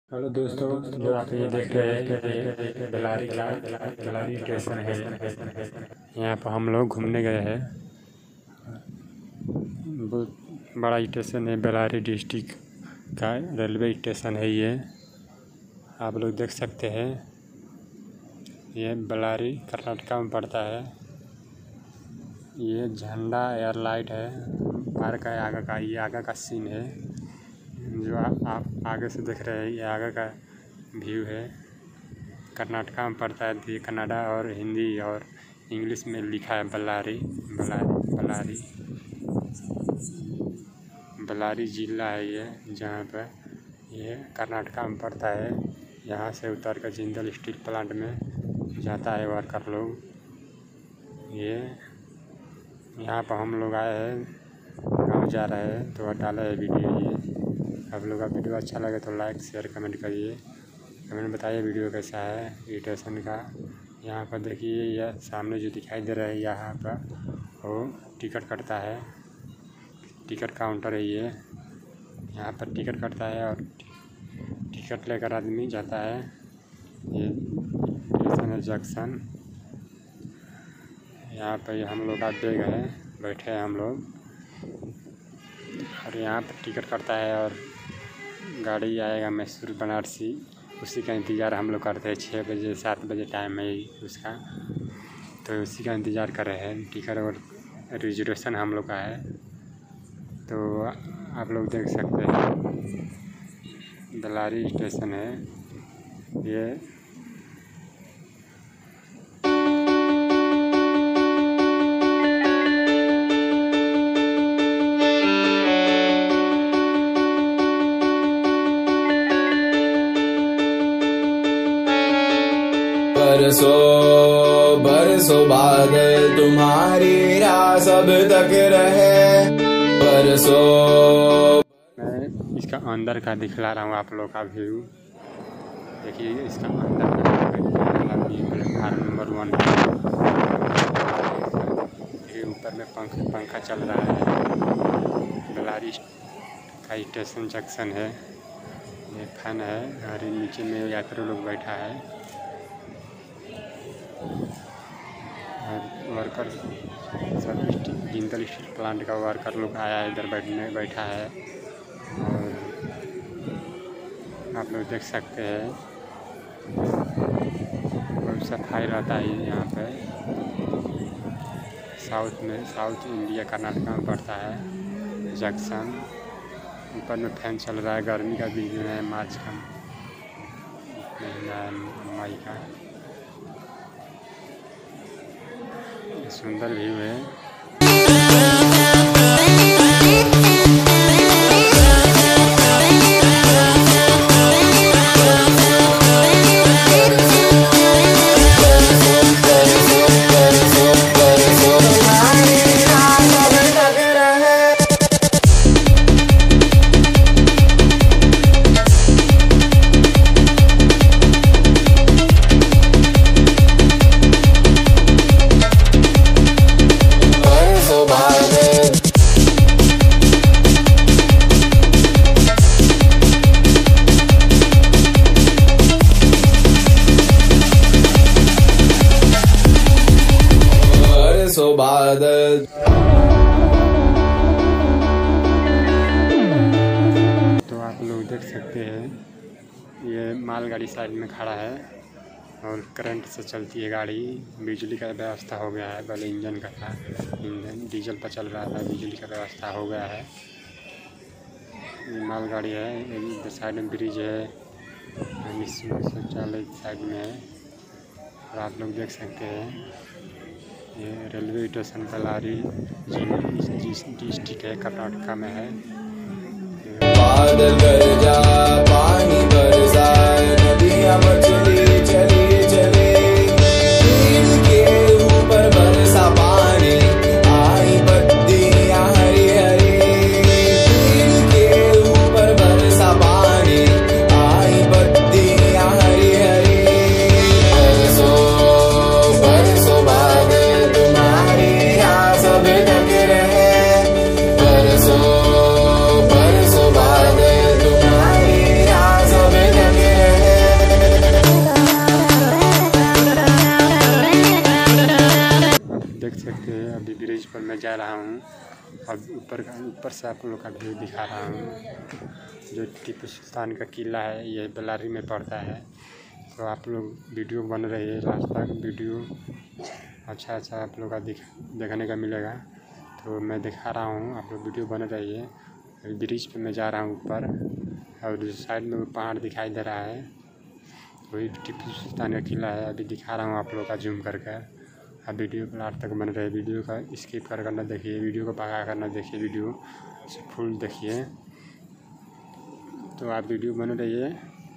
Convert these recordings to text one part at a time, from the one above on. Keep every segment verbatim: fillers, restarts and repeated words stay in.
Hello दोस्तों, जो आप ये देख रहे हैं बेलारी का बेलारी स्टेशन है। यहाँ पर हम लोग घूमने गए हैं। बहुत बड़ा स्टेशन है, बेलारी डिस्ट्रिक्ट का रेलवे स्टेशन है ये। आप लोग देख सकते हैं, ये बेलारी कर्नाटका में पड़ता है। ये झंडा एयरलाइट है, पार्क है आगे का। ये आगे का सीन है जो आप, आप आगे से देख रहे हैं। ये आगे का व्यू है। कर्नाटका में पड़ता है। ये कन्नड़ा और हिंदी और इंग्लिश में लिखा है बेलारी बेलारी बेलारी बेलारी जिला है ये, जहाँ पर ये कर्नाटका में पड़ता है। यहाँ से उतर कर जिंदल स्टील प्लांट में जाता है वर्कर लोग। ये यहाँ पर हम लोग आए हैं, गाँव जा रहे हैं, तो डाला है वीडियो ये। आप लोग का वीडियो अच्छा लगे तो लाइक शेयर कमेंट करिए। कमेंट बताइए वीडियो कैसा है स्टेशन का। यहाँ पर देखिए, यह सामने जो दिखाई दे रहा है, यहाँ पर वो टिकट कटता है। टिकट काउंटर है ये। यहाँ पर टिकट कटता है और टिकट लेकर आदमी जाता है। ये स्टेशन है जंक्शन। यहाँ पर हम लोग का बैग है, बैठे हैं हम लोग, और यहाँ पर टिकट कटता है और गाड़ी आएगा मैसूर बनारसी। उसी का इंतज़ार हम लोग करते हैं। छः बजे सात बजे टाइम है उसका, तो उसी का इंतज़ार कर रहे हैं। टिकट और रिजर्वेशन हम लोग का है, तो आप लोग देख सकते हैं बेलारी स्टेशन है ये। बरसों बरसों बाद तुम्हारी राह सब तक रहे। बरसों मैं इसका अंदर का दिखला रहा हूँ आप लोग का व्यू। देखिए, इसका अंदर का प्लेटफार्म नंबर वन। ये ऊपर में पंखा पंखा चल रहा है। बेलारी का स्टेशन जंक्शन है। ये फैन है और नीचे में यात्री लोग बैठा है। वर्कर सब जिंदल स्टील प्लांट का वर्कर लोग आया है, इधर बैठने बैठा है। और आप लोग देख सकते हैं, बहुत सफाई रहता है यहाँ पे। साउथ में साउथ इंडिया कर्नाटका में पड़ता है जंक्शन। ऊपर में फैन चल रहा है। गर्मी का दिन है, मार्च का महीना, मई का। सुंदर व्यू है। बादल तो आप लोग देख सकते हैं, ये मालगाड़ी साइड में खड़ा है और करंट से चलती है गाड़ी। बिजली का व्यवस्था हो गया है। पहले इंजन का था, इंजन डीजल पर चल रहा था, बिजली का व्यवस्था हो गया है। ये मालगाड़ी है। साइड में ब्रिज है, शौचालय साइड में है। और आप लोग देख सकते हैं, ये रेलवे स्टेशन बेलारी डिस्ट्रिक्ट है, कर्नाटका में है। बादल गरजा, पानी बरसाए, नदियां मचली चली चली। नील के ऊपर बरसा पानी, आई पत्तियां हरी हरी। नील के ऊपर बरसा पानी, आई पत्तियां हरी हरी। बरसों बरसों बाद तुम्हारी राह सब तक रहे। बरसों बरसों बाद तुम्हारी जा रहा हूँ। अब ऊपर का ऊपर से आप लोग का व्यू दिखा रहा हूँ। जो टीपू सुल्तान का किला है ये बेल्लारी में पड़ता है। तो आप लोग वीडियो बन रही है लास्ट तक, वीडियो अच्छा अच्छा आप लोग का दिख देखने का मिलेगा। तो मैं दिखा रहा हूँ, आप लोग वीडियो बन रही है। ब्रिज पे मैं जा रहा हूँ ऊपर, और साइड में पहाड़ दिखाई दे रहा है, वही टीपू सुल्तान का किला है। अभी दिखा रहा हूँ आप लोग का जूम करके। अब वीडियो लास्ट तक बन रहे हैं, वीडियो का स्किप कर करना देखिए, वीडियो को भगा करना देखिए, वीडियो फुल देखिए। तो आप वीडियो बन रही है,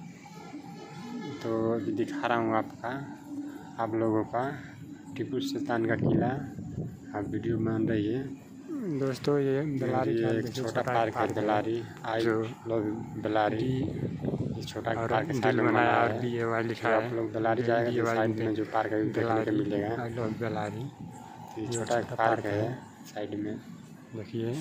तो अभी दिखा रहा हूँ आपका आप लोगों का टीपू सुल्तान का किला। आप वीडियो बन रही है दोस्तों। ये बेल्लारी का एक छोटा पार्क है, बेल्लारी आई लव बेल्लारी। ये छोटा पार्क है, साइड में बनाया और बी ए वाई लिखा है। आप लोग बेल्लारी जाएगा तो साइड में जो पार्क है देखने को मिलेगा। I love Bellary. ये छोटा पार्क है साइड में देखिए।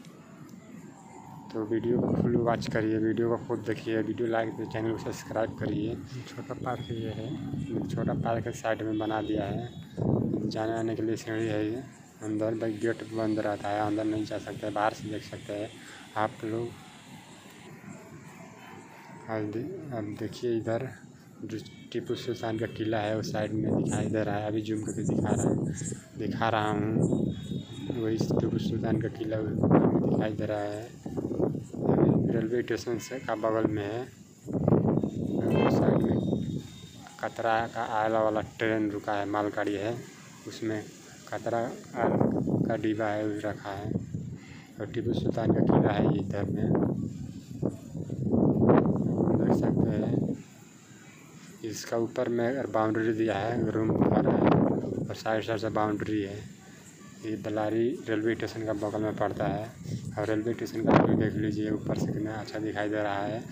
तो वीडियो को फुल वॉच करिए, वीडियो को खुद देखिए, वीडियो लाइक तो चैनल को सब्सक्राइब करिए। छोटा पार्क ये है, छोटा पार्क है, साइड में बना दिया है। जाने आने के लिए सीढ़ी है। ये अंदर गेट बंद रहता है, अंदर नहीं जा सकते, बाहर से देख सकते हैं आप लोग। अब देखिए इधर जो टीपू सुल्तान का किला है उस साइड में दिखाई दे रहा है। अभी जूम करके दिखा रहा हूँ दिखा रहा हूँ वही टीपू सुल्तान का किला दिखाई दे रहा है। रेलवे स्टेशन से का बगल में है, साइड में कतरा का आला वाला ट्रेन रुका है, मालगाड़ी है, उसमें कतरा का डिब्बा है उस रखा है। और टीपू सुल्तान का किला है इधर में देख सकते हैं। इसका ऊपर में बाउंड्री दिया है, रूम पर है, और साइड साइड से बाउंड्री है। ये बेल्लारी रेलवे स्टेशन का बगल में पड़ता है। और रेलवे स्टेशन का व्यू देख लीजिए ऊपर से कितना अच्छा दिखाई दे रहा है।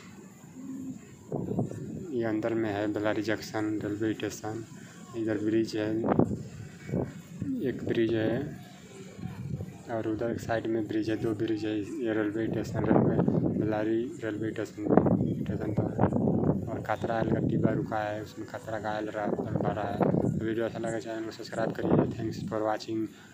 ये अंदर में है बेल्लारी जंक्शन रेलवे स्टेशन। इधर ब्रिज है, एक ब्रिज है, और उधर साइड में ब्रिज है, दो ब्रिज है। ये railway station railway Bellary railway station station पर। और कतरा आयल का डिब्बा रुका है, उसमें कतरा का आयल बन रहा है। वीडियो अच्छा लगा चैनल को सब्सक्राइब करिए। Thanks for watching.